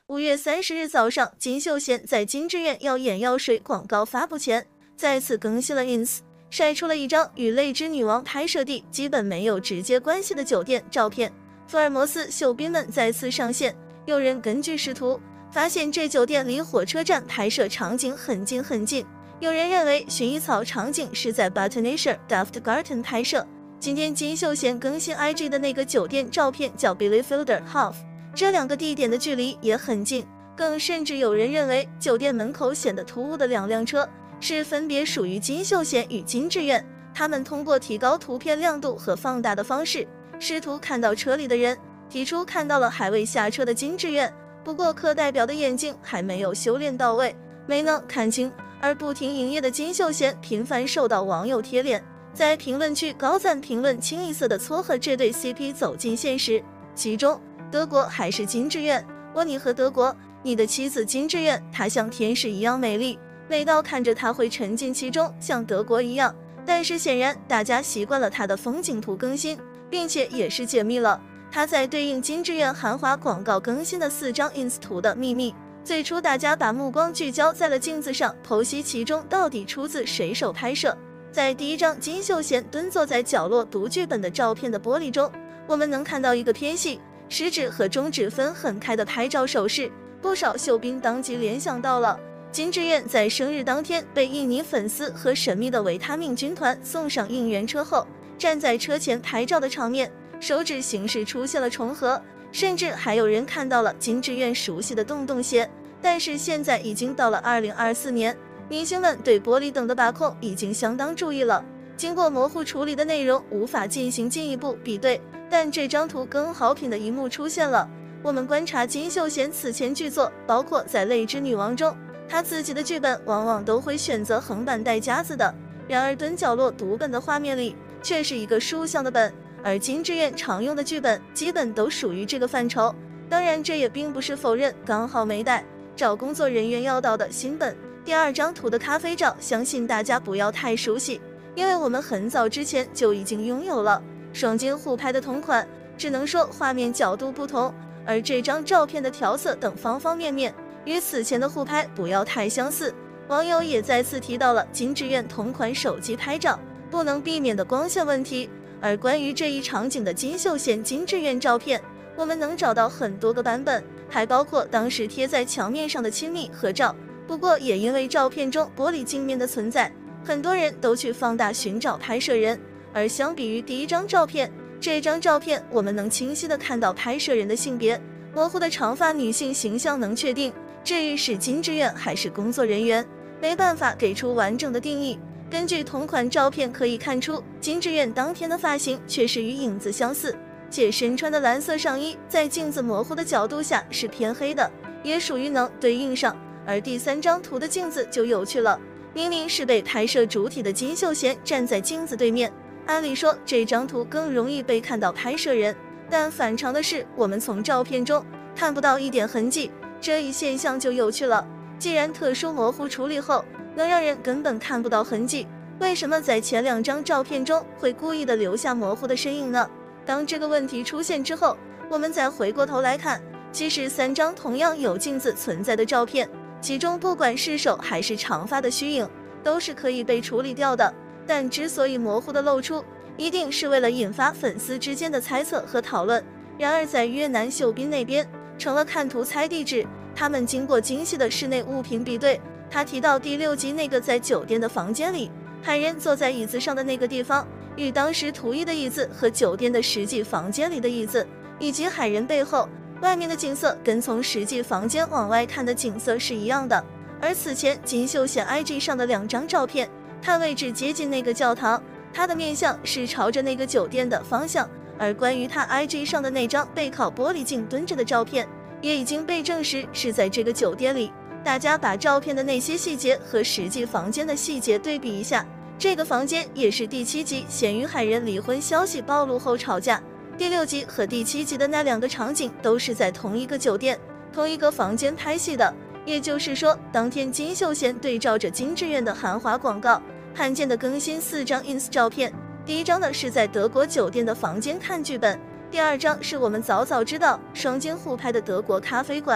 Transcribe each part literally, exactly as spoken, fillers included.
五月三十日早上，金秀贤在金志苑药眼药水广告发布前，再次更新了 ins， 晒出了一张与泪之女王拍摄地基本没有直接关系的酒店照片。福尔摩斯秀宾们再次上线，有人根据视图发现这酒店离火车站拍摄场景很近很近，有人认为薰衣草场景是在 Buttonasher Daft Garden 拍摄。今天金秀贤更新 I G 的那个酒店照片叫 Billyfielder Half， 这两个地点的距离也很近，更甚至有人认为酒店门口显得突兀的两辆车是分别属于金秀贤与金志苑。他们通过提高图片亮度和放大的方式，试图看到车里的人，提出看到了还未下车的金志苑，不过课代表的眼睛还没有修炼到位，没能看清。而不停营业的金秀贤频繁受到网友贴脸，在评论区高赞评论清一色的撮合这对 C P 走进现实。其中德国还是金志苑，我你和德国，你的妻子金志苑，她像天使一样美丽，美到看着她会沉浸其中，像德国一样。但是显然大家习惯了她的风景图更新，并且也是解密了她在对应金志苑韩华广告更新的四张 ins 图的秘密。最初大家把目光聚焦在了镜子上，剖析其中到底出自谁手拍摄。在第一张金秀贤蹲坐在角落读剧本的照片的玻璃中，我们能看到一个偏细，食指和中指分很开的拍照手势，不少秀宾当即联想到了金志苑在生日当天被印尼粉丝和神秘的维他命军团送上应援车后，站在车前拍照的场面，手指形式出现了重合，甚至还有人看到了金志苑熟悉的洞洞鞋。但是现在已经到了二零二四年，明星们对玻璃灯的把控已经相当注意了，经过模糊处理的内容无法进行进一步比对，但这张图更好品的一幕出现了。我们观察金秀贤此前剧作，包括在《泪之女王》中，他自己的剧本往往都会选择横版带夹子的，然而蹲角落读本的画面里却是一个竖向的本，而金志苑常用的剧本基本都属于这个范畴。当然这也并不是否认刚好没带找工作人员要到的新本。第二张图的咖啡照，相信大家不要太熟悉，因为我们很早之前就已经拥有了双肩互拍的同款，只能说画面角度不同，而这张照片的调色等方方面面与此前的互拍不要太相似。网友也再次提到了金志苑同款手机拍照不能避免的光线问题，而关于这一场景的金秀贤金志苑照片，我们能找到很多个版本，还包括当时贴在墙面上的亲密合照。不过也因为照片中玻璃镜面的存在，很多人都去放大寻找拍摄人，而相比于第一张照片，这张照片我们能清晰地看到拍摄人的性别，模糊的长发女性形象能确定，至于是金志苑还是工作人员，没办法给出完整的定义。根据同款照片可以看出，金志苑当天的发型确实与影子相似，且身穿的蓝色上衣在镜子模糊的角度下是偏黑的，也属于能对应上。而第三张图的镜子就有趣了，明明是被拍摄主体的金秀贤站在镜子对面，按理说这张图更容易被看到拍摄人，但反常的是我们从照片中看不到一点痕迹，这一现象就有趣了。既然特殊模糊处理后能让人根本看不到痕迹，为什么在前两张照片中会故意的留下模糊的身影呢？当这个问题出现之后，我们再回过头来看，其实三张同样有镜子存在的照片，其中不管是手还是长发的虚影都是可以被处理掉的，但之所以模糊的露出，一定是为了引发粉丝之间的猜测和讨论。然而在越南秀宾那边成了看图猜地址，他们经过精细的室内物品比对，他提到第六集那个在酒店的房间里海人坐在椅子上的那个地方，与当时图一的椅子和酒店的实际房间里的椅子以及海人背后外面的景色跟从实际房间往外看的景色是一样的。而此前金秀贤 I G 上的两张照片，他位置接近那个教堂，他的面向是朝着那个酒店的方向。而关于他 I G 上的那张背靠玻璃镜蹲着的照片，也已经被证实是在这个酒店里。大家把照片的那些细节和实际房间的细节对比一下，这个房间也是第七集贤与海人离婚消息暴露后吵架，第六集和第七集的那两个场景都是在同一个酒店同一个房间拍戏的。也就是说，当天金秀贤对照着金志苑的韩华广告罕见的更新四张 ins 照片，第一张呢是在德国酒店的房间看剧本，第二张是我们早早知道双肩互拍的德国咖啡馆，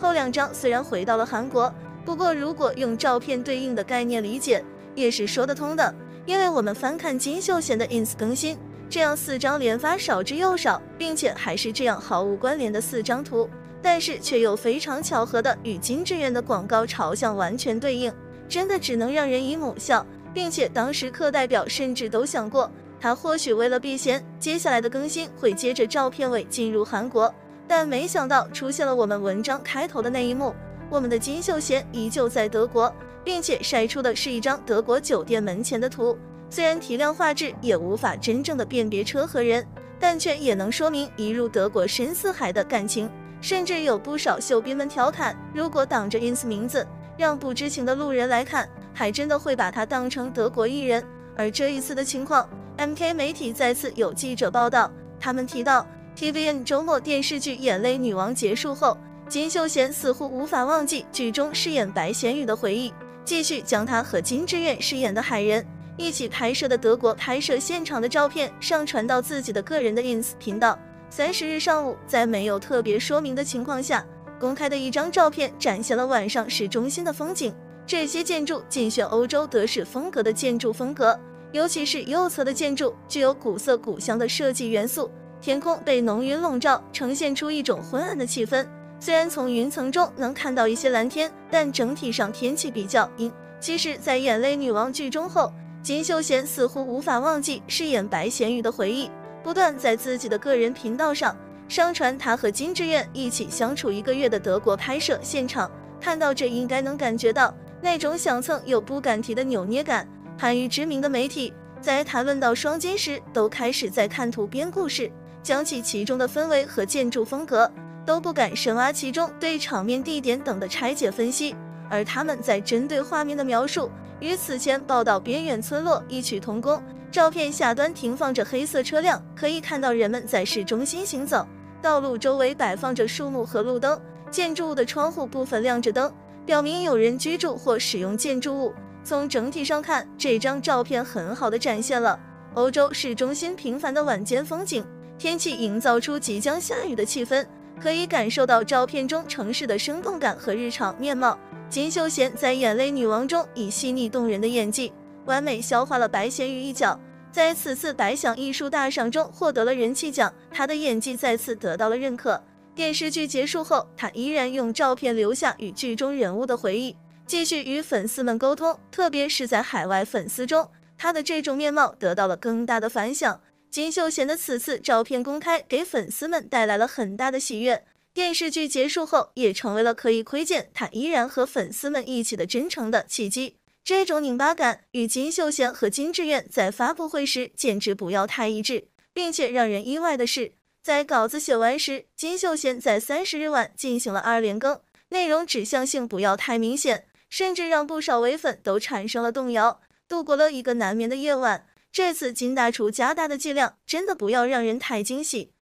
后两张虽然回到了韩国，不过如果用照片对应的概念理解，也是说得通的。因为我们翻看金秀贤的 ins 更新，这样四张连发少之又少，并且还是这样毫无关联的四张图，但是却又非常巧合的与金志媛的广告朝向完全对应，真的只能让人以母笑。并且当时课代表甚至都想过，他或许为了避嫌，接下来的更新会接着照片尾进入韩国，但没想到出现了我们文章开头的那一幕，我们的金秀贤依旧在德国，并且晒出的是一张德国酒店门前的图。虽然提亮画质也无法真正的辨别车和人，但却也能说明一入德国深似海的感情。甚至有不少秀宾们调侃，如果挡着 ins 名字，让不知情的路人来看，还真的会把他当成德国艺人。而这一次的情况 ，M K 媒体再次有记者报道，他们提到 T V N 周末电视剧《眼泪女王》结束后，金秀贤似乎无法忘记剧中饰演白贤宇的回忆，继续将他和金志媛饰演的海人一起拍摄的德国拍摄现场的照片上传到自己的个人的 ins 频道。三十日上午，在没有特别说明的情况下，公开的一张照片展现了晚上市中心的风景。这些建筑尽选欧洲德式风格的建筑风格，尤其是右侧的建筑具有古色古香的设计元素。天空被浓云笼罩，呈现出一种昏暗的气氛。虽然从云层中能看到一些蓝天，但整体上天气比较阴。其实，在《眼泪女王》剧中后，金秀贤似乎无法忘记饰演白贤宇的回忆，不断在自己的个人频道上上传他和金志媛一起相处一个月的德国拍摄现场。看到这，应该能感觉到那种想蹭又不敢提的扭捏感。韩娱知名的媒体在谈论到双金时，都开始在看图编故事，讲起其中的氛围和建筑风格，都不敢深挖其中对场面、地点等的拆解分析。而他们在针对画面的描述，与此前报道边远村落异曲同工。照片下端停放着黑色车辆，可以看到人们在市中心行走，道路周围摆放着树木和路灯，建筑物的窗户部分亮着灯，表明有人居住或使用建筑物。从整体上看，这张照片很好的展现了欧洲市中心平凡的晚间风景，天气营造出即将下雨的气氛，可以感受到照片中城市的生动感和日常面貌。金秀贤在《眼泪女王》中以细腻动人的演技，完美消化了白贤宇一角，在此次百想艺术大赏中获得了人气奖，他的演技再次得到了认可。电视剧结束后，他依然用照片留下与剧中人物的回忆，继续与粉丝们沟通，特别是在海外粉丝中，他的这种面貌得到了更大的反响。金秀贤的此次照片公开给粉丝们带来了很大的喜悦，电视剧结束后也成为了可以窥见他依然和粉丝们一起的真诚的契机。这种拧巴感与金秀贤和金志媛在发布会时简直不要太一致，并且让人意外的是，在稿子写完时，金秀贤在三十日晚进行了二连更，内容指向性不要太明显，甚至让不少伪粉都产生了动摇。度过了一个难眠的夜晚，这次金大厨加大的剂量真的不要让人太惊喜。